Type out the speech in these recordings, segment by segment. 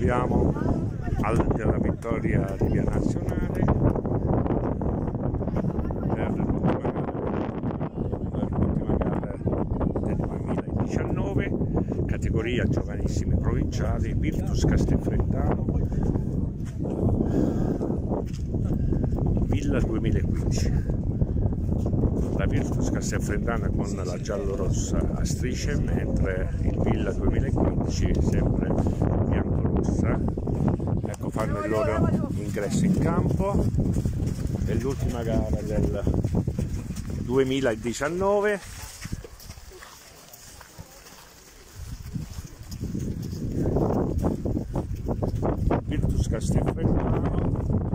troviamo della vittoria di Via Nazionale per l'ultima gara del 2019, categoria giovanissimi provinciali, Virtus Castelfrettano, Villa 2015. La Virtus Castelfrettana con la giallo-rossa a strisce, mentre il Villa 2015 sempre bianco-rossa. Ecco, fanno il loro ingresso in campo. È l'ultima gara del 2019. Virtus Castelfrettano,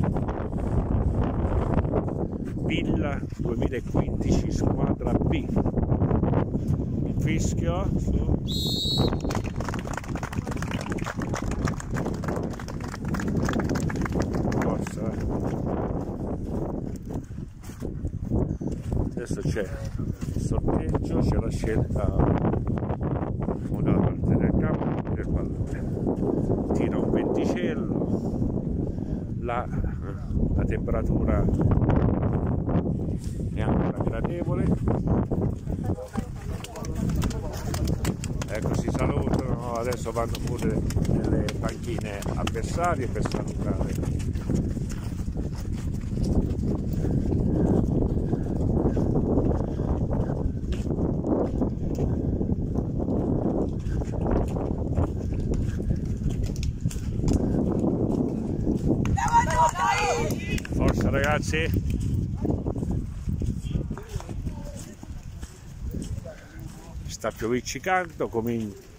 Villa 2015, squadra B. Il fischio su. Forza. Adesso c'è il sorteggio, c'è la scelta dalla parte del campo del pallone. Tira un venticello, la temperatura è ancora gradevole. Ecco, si salutano, adesso vanno pure nelle panchine avversarie per salutare. Forza ragazzi! Sta pioviccicando,